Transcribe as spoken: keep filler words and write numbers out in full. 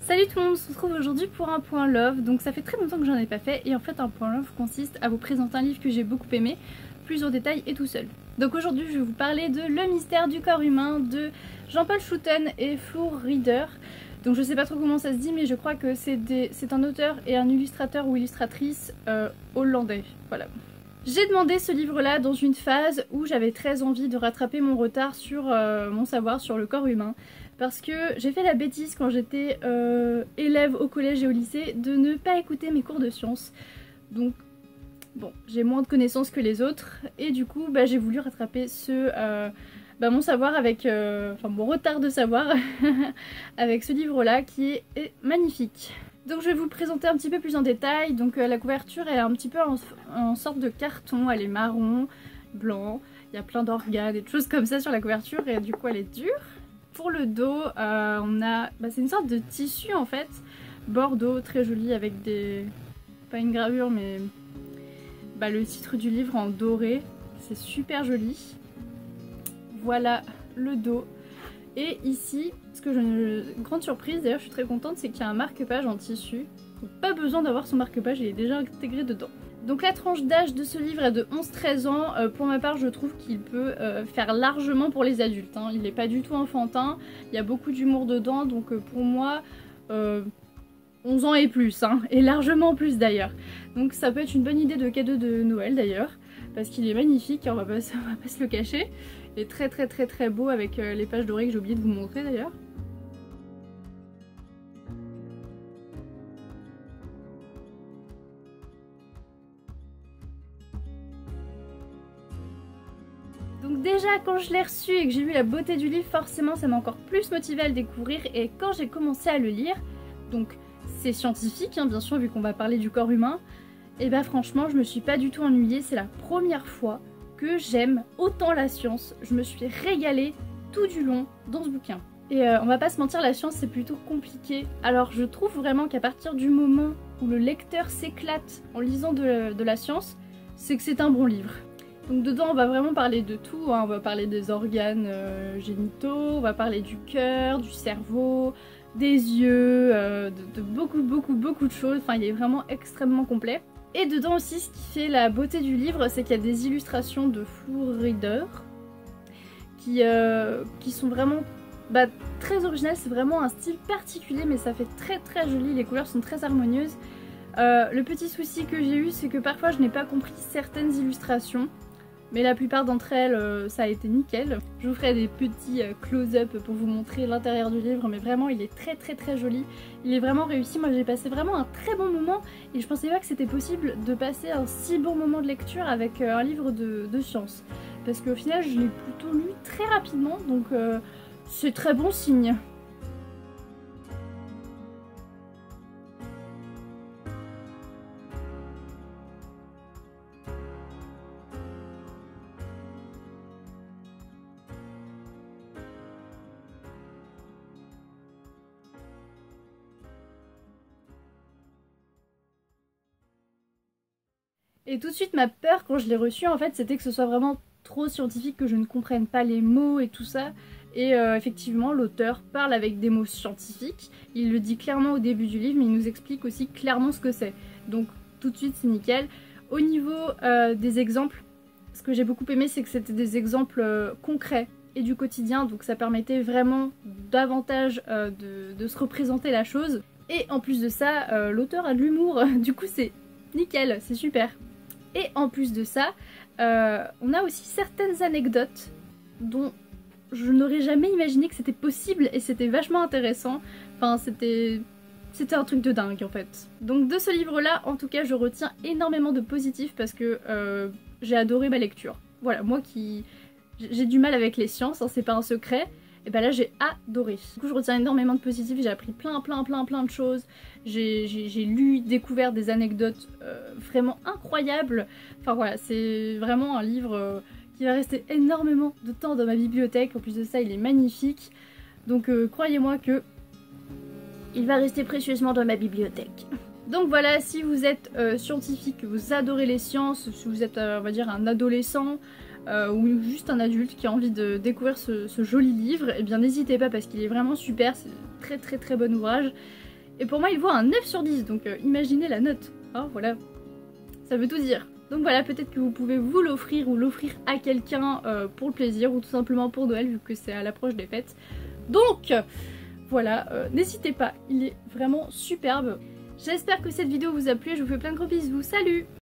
Salut tout le monde, on se retrouve aujourd'hui pour un point love. Donc ça fait très longtemps que j'en ai pas fait et en fait un point love consiste à vous présenter un livre que j'ai beaucoup aimé, plus en détail et tout seul. Donc aujourd'hui je vais vous parler de Le mystère du corps humain de Jean-Paul Schouten et Floor Rieder. Donc je sais pas trop comment ça se dit mais je crois que c'est des... un auteur et un illustrateur ou illustratrice euh, hollandais. Voilà. J'ai demandé ce livre-là dans une phase où j'avais très envie de rattraper mon retard sur euh, mon savoir sur le corps humain. Parce que j'ai fait la bêtise quand j'étais euh, élève au collège et au lycée de ne pas écouter mes cours de sciences. Donc bon, j'ai moins de connaissances que les autres et du coup bah, j'ai voulu rattraper ce, euh, bah, mon savoir avec, euh, enfin mon retard de savoir avec ce livre-là qui est, est magnifique. Donc je vais vous le présenter un petit peu plus en détail. Donc euh, la couverture elle est un petit peu en, en sorte de carton, elle est marron, blanc, il y a plein d'organes et de choses comme ça sur la couverture et du coup elle est dure. Pour le dos, euh, on a, bah, c'est une sorte de tissu en fait, bordeaux, très joli avec des, pas une gravure mais bah, le titre du livre en doré, c'est super joli. Voilà le dos. Et ici, ce que je, grande surprise d'ailleurs, je suis très contente, c'est qu'il y a un marque-page en tissu. Donc pas besoin d'avoir son marque-page, il est déjà intégré dedans. Donc la tranche d'âge de ce livre est de onze treize ans. Euh, pour ma part, je trouve qu'il peut euh, faire largement pour les adultes. Hein. Il n'est pas du tout enfantin, il y a beaucoup d'humour dedans, donc euh, pour moi, euh, onze ans et plus, hein, et largement plus d'ailleurs. Donc ça peut être une bonne idée de cadeau de Noël d'ailleurs, parce qu'il est magnifique, on va pas, on va pas se le cacher. Il est très très très très beau avec euh, les pages dorées que j'ai oublié de vous montrer d'ailleurs. Donc déjà quand je l'ai reçu et que j'ai vu la beauté du livre, forcément ça m'a encore plus motivée à le découvrir et quand j'ai commencé à le lire, donc c'est scientifique hein, bien sûr vu qu'on va parler du corps humain, et bah franchement je me suis pas du tout ennuyée, c'est la première fois que j'aime autant la science, je me suis régalée tout du long dans ce bouquin. Et euh, on va pas se mentir, la science c'est plutôt compliqué, alors je trouve vraiment qu'à partir du moment où le lecteur s'éclate en lisant de, de la science, c'est que c'est un bon livre. Donc dedans on va vraiment parler de tout, hein. On va parler des organes euh, génitaux, on va parler du cœur, du cerveau, des yeux, euh, de, de beaucoup beaucoup beaucoup de choses, enfin il est vraiment extrêmement complet. Et dedans aussi ce qui fait la beauté du livre c'est qu'il y a des illustrations de Floor Rieder qui, euh, qui sont vraiment bah, très originales, c'est vraiment un style particulier mais ça fait très très joli, les couleurs sont très harmonieuses. Euh, le petit souci que j'ai eu c'est que parfois je n'ai pas compris certaines illustrations. Mais la plupart d'entre elles, euh, ça a été nickel. Je vous ferai des petits euh, close-up pour vous montrer l'intérieur du livre, mais vraiment il est très très très joli. Il est vraiment réussi, moi j'ai passé vraiment un très bon moment et je pensais pas que c'était possible de passer un si bon moment de lecture avec euh, un livre de, de science. Parce qu'au final je l'ai plutôt lu très rapidement, donc euh, c'est très bon signe. Et tout de suite ma peur quand je l'ai reçu en fait c'était que ce soit vraiment trop scientifique, que je ne comprenne pas les mots et tout ça. Et euh, effectivement l'auteur parle avec des mots scientifiques, il le dit clairement au début du livre mais il nous explique aussi clairement ce que c'est. Donc tout de suite c'est nickel. Au niveau euh, des exemples, ce que j'ai beaucoup aimé c'est que c'était des exemples euh, concrets et du quotidien, donc ça permettait vraiment davantage euh, de, de se représenter la chose. Et en plus de ça, euh, l'auteur a de l'humour, du coup c'est nickel, c'est super. Et en plus de ça, euh, on a aussi certaines anecdotes dont je n'aurais jamais imaginé que c'était possible et c'était vachement intéressant. Enfin, c'était c'était un truc de dingue en fait. Donc de ce livre-là, en tout cas, je retiens énormément de positifs parce que euh, j'ai adoré ma lecture. Voilà, moi qui... j'ai du mal avec les sciences, hein, c'est pas un secret. Et ben là j'ai adoré. Du coup je retiens énormément de positifs, j'ai appris plein plein plein plein de choses. J'ai lu, découvert des anecdotes euh, vraiment incroyables. Enfin voilà, c'est vraiment un livre euh, qui va rester énormément de temps dans ma bibliothèque. En plus de ça il est magnifique. Donc euh, croyez-moi que il va rester précieusement dans ma bibliothèque. Donc voilà, si vous êtes euh, scientifique, que vous adorez les sciences, si vous êtes euh, on va dire un adolescent, Euh, ou juste un adulte qui a envie de découvrir ce, ce joli livre, et eh bien n'hésitez pas parce qu'il est vraiment super, c'est un très très très bon ouvrage. Et pour moi il vaut un neuf sur dix, donc euh, imaginez la note, hein, voilà, ça veut tout dire. Donc voilà, peut-être que vous pouvez vous l'offrir ou l'offrir à quelqu'un euh, pour le plaisir ou tout simplement pour Noël vu que c'est à l'approche des fêtes. Donc voilà, euh, n'hésitez pas, il est vraiment superbe. J'espère que cette vidéo vous a plu, je vous fais plein de gros bisous, salut!